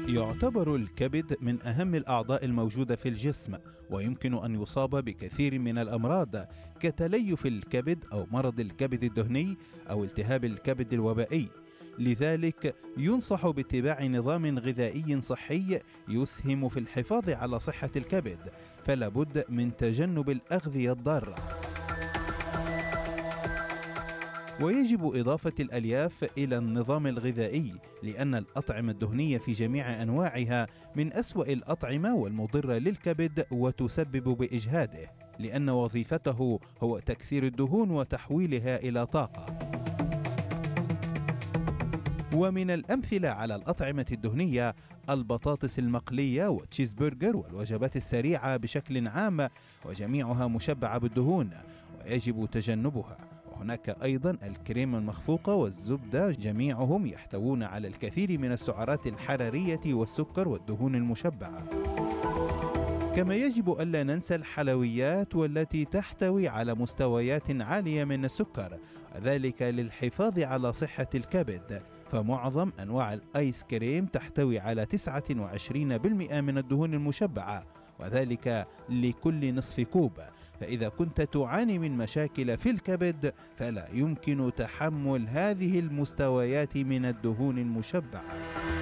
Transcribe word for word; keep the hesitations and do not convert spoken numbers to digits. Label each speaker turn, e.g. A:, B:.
A: يعتبر الكبد من أهم الأعضاء الموجودة في الجسم، ويمكن أن يصاب بكثير من الأمراض كتليف الكبد أو مرض الكبد الدهني أو التهاب الكبد الوبائي. لذلك ينصح باتباع نظام غذائي صحي يسهم في الحفاظ على صحة الكبد، فلا بد من تجنب الأغذية الضارة. ويجب إضافة الألياف إلى النظام الغذائي، لأن الأطعمة الدهنية في جميع أنواعها من أسوأ الأطعمة والمضرة للكبد وتسبب بإجهاده، لأن وظيفته هو تكسير الدهون وتحويلها إلى طاقة. ومن الأمثلة على الأطعمة الدهنية البطاطس المقلية والتشيز برجر والوجبات السريعة بشكل عام، وجميعها مشبعة بالدهون ويجب تجنبها. وهناك أيضا الكريم المخفوقة والزبدة، جميعهم يحتوون على الكثير من السعرات الحرارية والسكر والدهون المشبعة. كما يجب ألا ننسى الحلويات والتي تحتوي على مستويات عالية من السكر، وذلك للحفاظ على صحة الكبد، فمعظم أنواع الآيس كريم تحتوي على تسعة وعشرين بالمئة من الدهون المشبعة، وذلك لكل نصف كوب. فإذا كنت تعاني من مشاكل في الكبد فلا يمكن تحمل هذه المستويات من الدهون المشبعة.